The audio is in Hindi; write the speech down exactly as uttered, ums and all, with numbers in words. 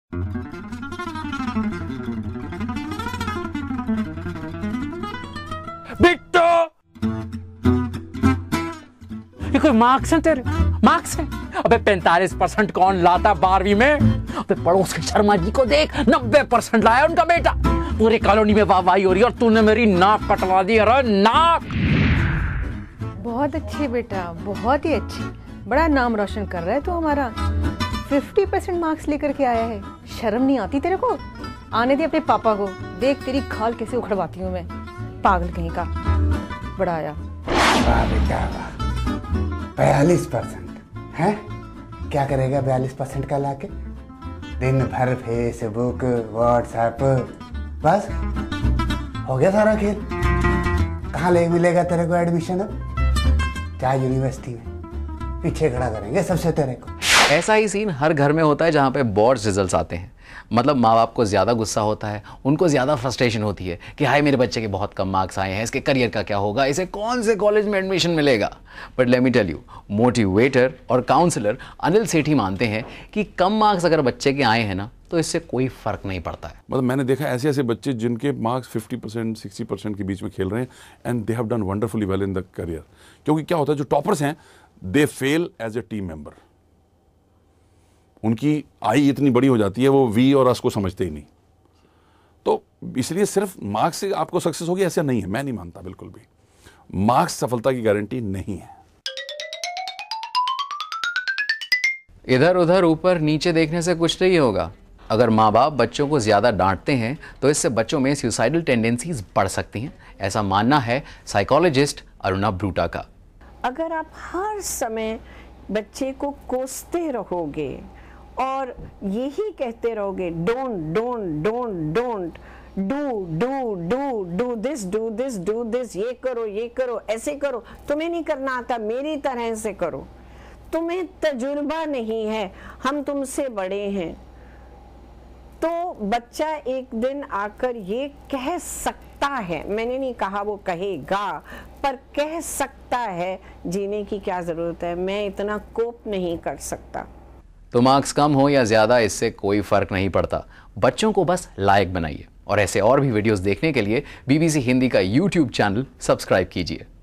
बिट्टू, ये कोई मार्क्स हैं तेरे? मार्क्स हैं? अबे पैंतालीस परसेंट कौन लाता बारहवीं में? अबे पड़ोस के शर्मा जी को देख, नब्बे परसेंट लाया उनका बेटा। पूरी कॉलोनी में वाहवाही हो रही है और तूने मेरी नाक कटवा दी। अरे नाक! बहुत अच्छी बेटा, बहुत ही अच्छी। बड़ा नाम रोशन कर रहा है तू हमारा। पचास परसेंट मार्क्स लेकर के आया है। शर्म नहीं आती तेरे को? आने दे अपने पापा को, देख तेरी खाल कैसे उखड़वाती हूँ मैं। पागल कहीं का बड़ा आया। वाह बेटा वाह, बयालीस परसेंट है? क्या करेगा बयालीस परसेंट का लाके? दिन भर फेसबुक व्हाट्सएप, बस हो गया सारा खेल। कहाँ ले मिलेगा तेरे को एडमिशन? अब क्या यूनिवर्सिटी में पीछे खड़ा करेंगे सबसे तेरे को। ऐसा ही सीन हर घर में होता है जहाँ पे बोर्ड्स रिजल्ट्स आते हैं। मतलब माँ बाप को ज़्यादा गुस्सा होता है, उनको ज़्यादा फ्रस्ट्रेशन होती है कि हाय मेरे बच्चे के बहुत कम मार्क्स आए हैं, इसके करियर का क्या होगा, इसे कौन से कॉलेज में एडमिशन मिलेगा। But let me tell you, motivator और काउंसलर अनिल सेठी मानते हैं कि कम मार्क्स अगर बच्चे के आए हैं ना तो इससे कोई फ़र्क नहीं पड़ता है। मतलब मैंने देखा ऐसे ऐसे बच्चे जिनके मार्क्स पचास परसेंट साठ परसेंट के बीच में खेल रहे हैं and they have done wonderfully well in the career. क्योंकि क्या होता है, जो टॉपर्स हैं they fail as a team member. उनकी आई इतनी बड़ी हो जाती है, वो वी और अस को समझते ही नहीं। तो इसलिए सिर्फ मार्क्स से आपको सक्सेस होगी ऐसा नहीं है, मैं नहीं मानता बिल्कुल भी। मार्क्स सफलता की गारंटी नहीं है। इधर उधर ऊपर नीचे देखने से कुछ नहीं होगा। अगर माँ बाप बच्चों को ज़्यादा डांटते हैं तो इससे बच्चों में सुसाइडल टेंडेंसीज बढ़ सकती हैं, ऐसा मानना है साइकोलॉजिस्ट अरुणा ब्रूटा का। अगर आप हर समय बच्चे को कोसते रहोगे और यही कहते रहोगे don't don't don't don't do do do do this do this do this, ये करो ये करो ऐसे करो, तुम्हें नहीं करना आता मेरी तरह से करो, तुम्हें तजुर्बा नहीं है, हम तुमसे बड़े हैं, तो बच्चा एक दिन आकर ये कह सकता है, मैंने नहीं कहा वो कहेगा, पर कह सकता है जीने की क्या ज़रूरत है, मैं इतना कोप नहीं कर सकता। तो मार्क्स कम हो या ज़्यादा इससे कोई फ़र्क नहीं पड़ता, बच्चों को बस लायक बनाइए। और ऐसे और भी वीडियोस देखने के लिए बीबीसी हिंदी का यूट्यूब चैनल सब्सक्राइब कीजिए।